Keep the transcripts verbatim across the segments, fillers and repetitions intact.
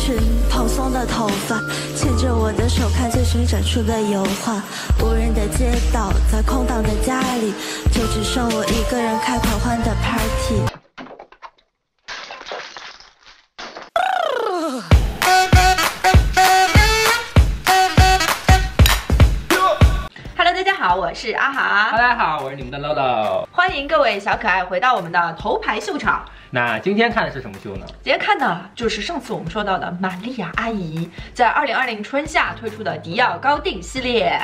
裙，蓬松的头发，牵着我的手看最新展出的油画。无人的街道，在空荡的家里，就只剩我一个人开狂欢的 party。 Hello， 大家好，我是阿哈。 大家好，我是你们的乐乐。 欢迎各位小可爱回到我们的头牌秀场。 那今天看的是什么秀呢？ 今天看的就是上次我们说到的玛利亚阿姨在二零二零春夏推出的迪奥高定系列。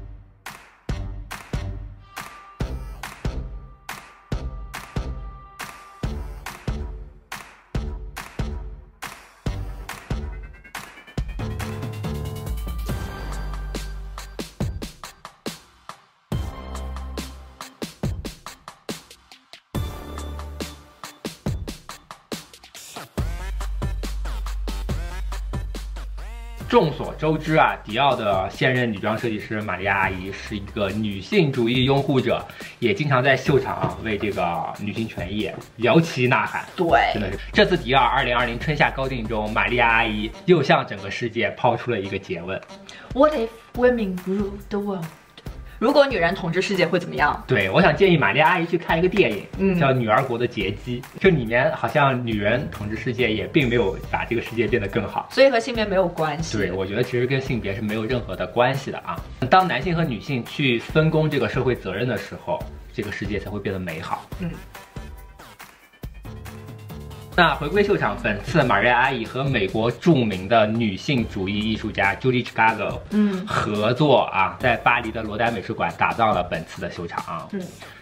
众所周知啊，迪奥的现任女装设计师玛利亚阿姨是一个女性主义拥护者，也经常在秀场啊为这个女性权益摇旗呐喊。 对， 真的是。这次迪奥二零二零春夏高定中，玛利亚阿姨又向整个世界抛出了一个诘问 ：What if women rule the world？如果女人统治世界会怎么样？ 对，我想建议玛利亚阿姨去看一个电影， 嗯， 叫《女儿国的劫机》，这里面好像女人统治世界也并没有把这个世界变得更好， 所以和性别没有关系。 对，我觉得其实跟性别是没有任何的关系的啊。当男性和女性去分工这个社会责任的时候，这个世界才会变得美好。 嗯。 那回归秀场，本次玛利亚阿姨和美国著名的女性主义艺术家 Judy Chicago 嗯合作啊，在巴黎的罗丹美术馆打造了本次的秀场啊。 嗯。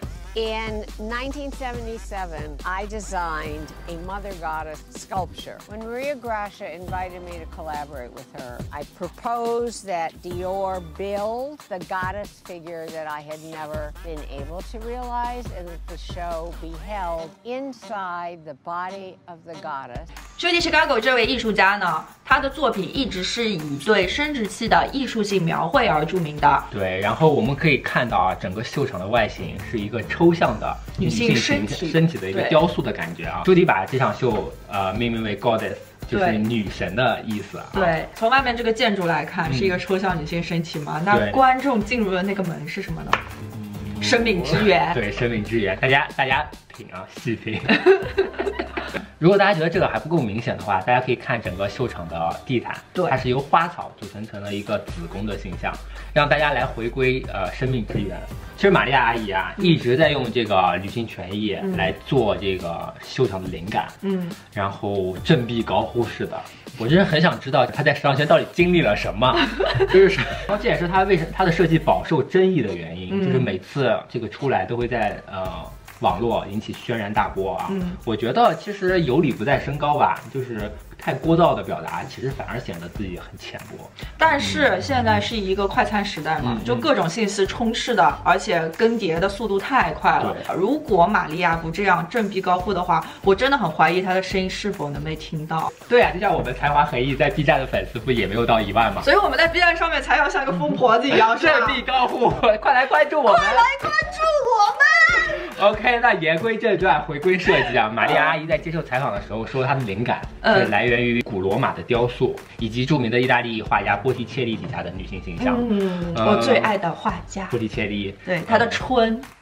In nineteen seventy-seven, I designed a Mother Goddess sculpture. When Maria Gracia invited me to collaborate with her, I proposed that Dior build the goddess figure that I had never been able to realize, and that the show be held inside the body of the goddess. Judy Chicago 这位艺术家呢，他的作品一直是以对生殖器的艺术性描绘而著名的。 对，然后我们可以看到啊，整个秀场的外形是一个抽象的女性身体身体的一个雕塑的感觉啊。朱迪把这场秀呃命名为 Goddess， 就是女神的意思啊。 对，从外面这个建筑来看，嗯、是一个抽象女性身体嘛。那观众进入的那个门是什么呢？嗯、生命之源。对， 生命之源，大家大家品啊，细品。如果大家觉得这个还不够明显的话，大家可以看整个秀场的地毯， 对， 它是由花草组成成了一个子宫的形象，让大家来回归呃生命之源。其实玛利亚阿姨啊，嗯、一直在用这个女性权益来做这个秀场的灵感，嗯，然后振臂高呼似的。我真是很想知道她在时尚圈到底经历了什么，就是，然后这也是她为什么她的设计饱受争议的原因，嗯、就是每次这个出来都会在呃。网络引起轩然大波啊！嗯，我觉得其实有理不在声高吧，就是太聒噪的表达，其实反而显得自己很浅薄。 但是现在是一个快餐时代嘛，嗯、就各种信息充斥的，而且更迭的速度太快了。如果玛利亚不这样振臂高呼的话，我真的很怀疑她的声音是否能被听到。 对啊，就像我们才华横溢在 B 站的粉丝不也没有到一万吗？ 所以我们在 B 站上面才要像个疯婆子一样振臂高呼，快来关注我们！ 快来关注我们！ OK， 那言归正传，回归设计啊。玛利亚阿姨在接受采访的时候说，她的灵感是来源于古罗马的雕塑，以及著名的意大利画家波提切利底下的女性形象。 嗯，呃、我最爱的画家波提切利， 对她的春。嗯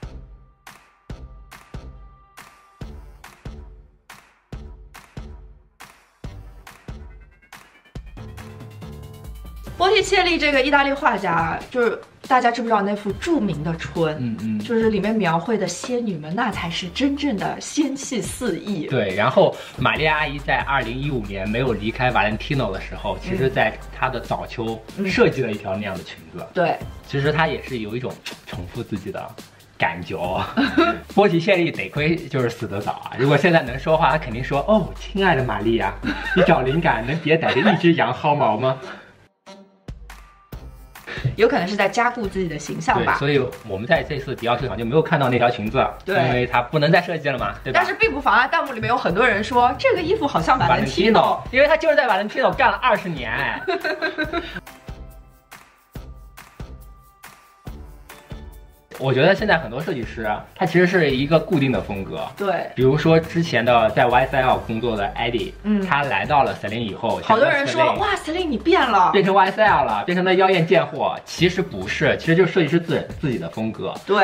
波提切利这个意大利画家，就是大家知不知道那幅著名的《春》？嗯嗯，就是里面描绘的仙女们，那才是真正的仙气四溢。 对，然后玛利亚阿姨在二零一五年没有离开 Valentino 的时候，其实在她的早秋设计了一条那样的裙子。 对， 其实她也是有一种重复自己的感觉。波提切利得亏就是死得早啊！如果现在能说话，他肯定说：“哦，亲爱的玛利亚，你找灵感能别逮着一只羊薅毛吗？” 有可能是在加固自己的形象吧。 对，所以我们在这次迪奥秀场就没有看到那条裙子，对，因为它不能再设计了嘛，对吧？ 但是并不妨碍弹幕里面有很多人说这个衣服好像Valentino， 因为他就是在Valentino干了二十年。 我觉得现在很多设计师，他其实是一个固定的风格。 对， 比如说之前的在 Y S L 工作的 Eddie， 嗯，他来到了 Celine 以后， 好多人说哇 ，Celine 你变了， 变成 Y S L 了，变成了妖艳贱货。其实不是，其实就是设计师自自己的风格。 对。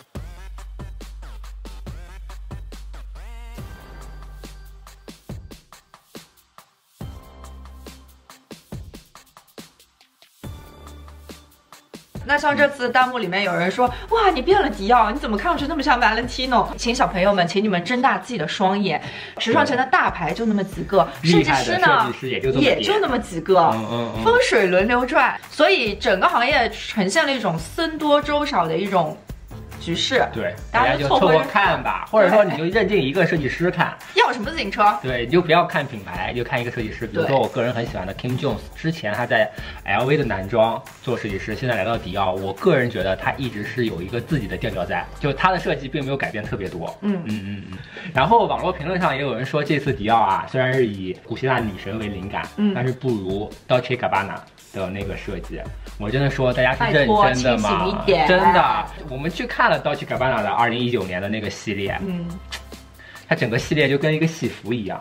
那像这次弹幕里面有人说，哇，你变了迪奥，你怎么看上去那么像 Valentino？ 请小朋友们，请你们睁大自己的双眼，时尚圈的大牌就那么几个，设计师呢也就也就那么几个， 嗯嗯嗯、 风水轮流转，所以整个行业呈现了一种僧多粥少的一种局势。 对， 大家就凑合看吧，或者说你就认定一个设计师看。 要什么自行车？ 对，你就不要看品牌，就看一个设计师。比如说我个人很喜欢的 Kim Jones， 之前他在 L V 的男装做设计师，现在来到迪奥，我个人觉得他一直是有一个自己的调调在，就他的设计并没有改变特别多。嗯嗯嗯嗯。然后网络评论上也有人说，这次迪奥啊，虽然是以古希腊女神为灵感，嗯，但是不如 Dolce Gabbana 的那个设计。我真的说，大家是认真的吗？真的，我们去看了 Dolce Gabbana 的二零一九年的那个系列，嗯，它整个系列就跟一个戏服一样。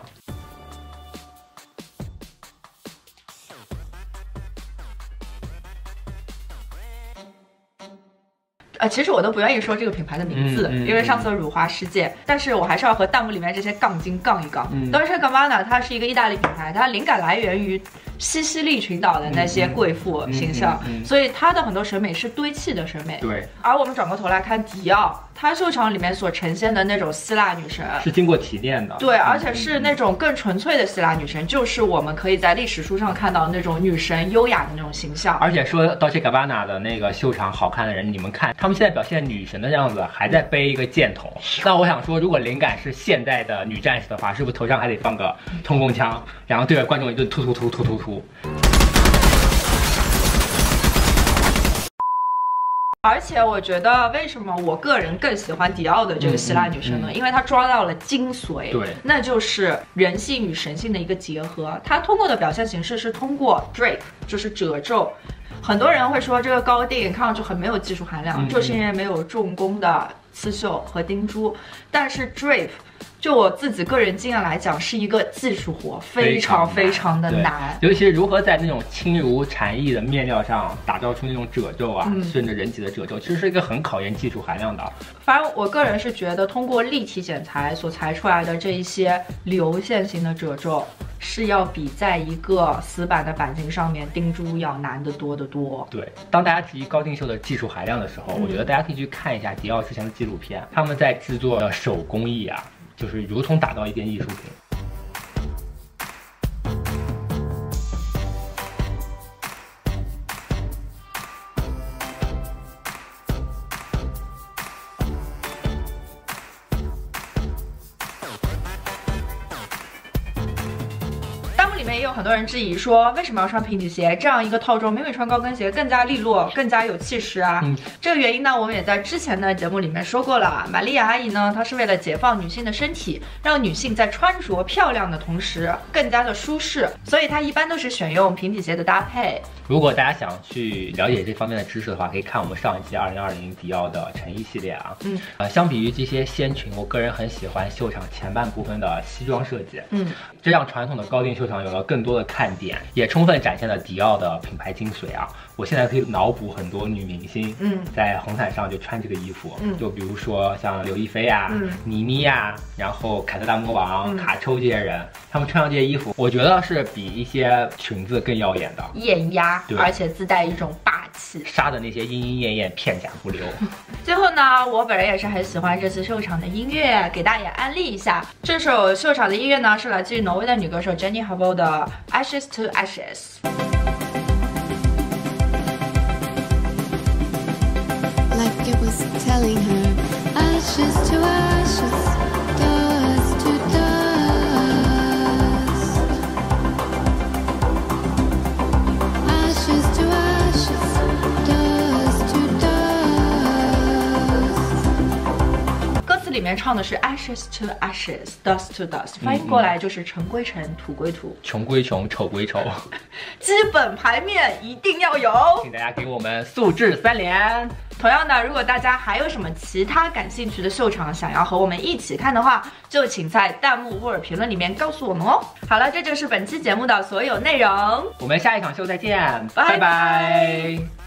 呃，其实我都不愿意说这个品牌的名字，嗯嗯、因为上次的辱华事件，但是我还是要和弹幕里面这些杠精杠一杠。嗯、Dolce Gabbana 它是一个意大利品牌，它灵感来源于西西里群岛的那些贵妇形象，嗯嗯嗯、所以它的很多审美是堆砌的审美。 对。 而我们转过头来看迪奥，它秀场里面所呈现的那种希腊女神是经过提炼的。 对，而且是那种更纯粹的希腊女神，就是我们可以在历史书上看到那种女神优雅的那种形象。 而且说 Dolce Gabbana 的那个秀场好看的人，你们看他们现在表现女神的样子，还在背一个剑筒。那我想说，如果灵感是现代的女战士的话，是不是头上还得放个冲锋枪，然后对着观众一顿突突突突突突？ 而且我觉得，为什么我个人更喜欢迪奥的这个希腊女神呢？嗯嗯嗯、因为她抓到了精髓， 对， 那就是人性与神性的一个结合。她通过的表现形式是通过 drape， 就是褶皱。很多人会说这个高定看上去很没有技术含量，嗯嗯就是因为没有重工的刺绣和钉珠。但是 drape， 就我自己个人经验来讲，是一个技术活，非常非常的难。 尤其是如何在那种轻如蝉翼的面料上打造出那种褶皱啊，嗯、顺着人体的褶皱，其实是一个很考验技术含量的。 反正我个人是觉得，通过立体剪裁所裁出来的这一些流线型的褶皱，是要比在一个死板的板型上面钉珠要难得多得多。 对，当大家提及高定绣的技术含量的时候，嗯、我觉得大家可以去看一下迪奥之前的纪录片，他们在制作的手工艺啊，就是如同打造一件艺术品。 里面也有很多人质疑说，为什么要穿平底鞋？这样一个套装，明明穿高跟鞋更加利落，更加有气势啊！嗯、这个原因呢，我们也在之前的节目里面说过了。玛丽亚阿姨呢，她是为了解放女性的身体，让女性在穿着漂亮的同时更加的舒适，所以她一般都是选用平底鞋的搭配。 如果大家想去了解这方面的知识的话，可以看我们上一期二零二零迪奥的成衣系列啊。嗯，呃，相比于这些仙裙，我个人很喜欢秀场前半部分的西装设计。嗯，这让传统的高定秀场有了更多的看点，也充分展现了迪奥的品牌精髓啊！我现在可以脑补很多女明星，嗯，在红毯上就穿这个衣服，嗯，就比如说像刘亦菲啊、嗯、倪妮呀，然后凯特大魔王、嗯、卡抽这些人，他们穿上这些衣服，我觉得是比一些裙子更耀眼的， 艳压，而且自带一种霸气， 杀的那些莺莺燕燕片甲不留。 最后呢，我本人也是很喜欢这次秀场的音乐，给大家也安利一下。这首秀场的音乐呢，是来自于挪威的女歌手 Jenny Havold 的 Ashes to Ashes。Like it was telling her, ashes to ashes, dust to dust. Ashes to ashes, dust to dust. 歌词里面面唱的是 ashes to ashes, dust to dust， 翻译过来就是尘归尘，土归土， 穷归穷，丑归丑。 基本牌面一定要有， 请大家给我们素质三连。 同样的，如果大家还有什么其他感兴趣的秀场想要和我们一起看的话，就请在弹幕或者评论里面告诉我们哦。好了，这就是本期节目的所有内容， 我们下一场秀再见， 拜拜。 拜拜。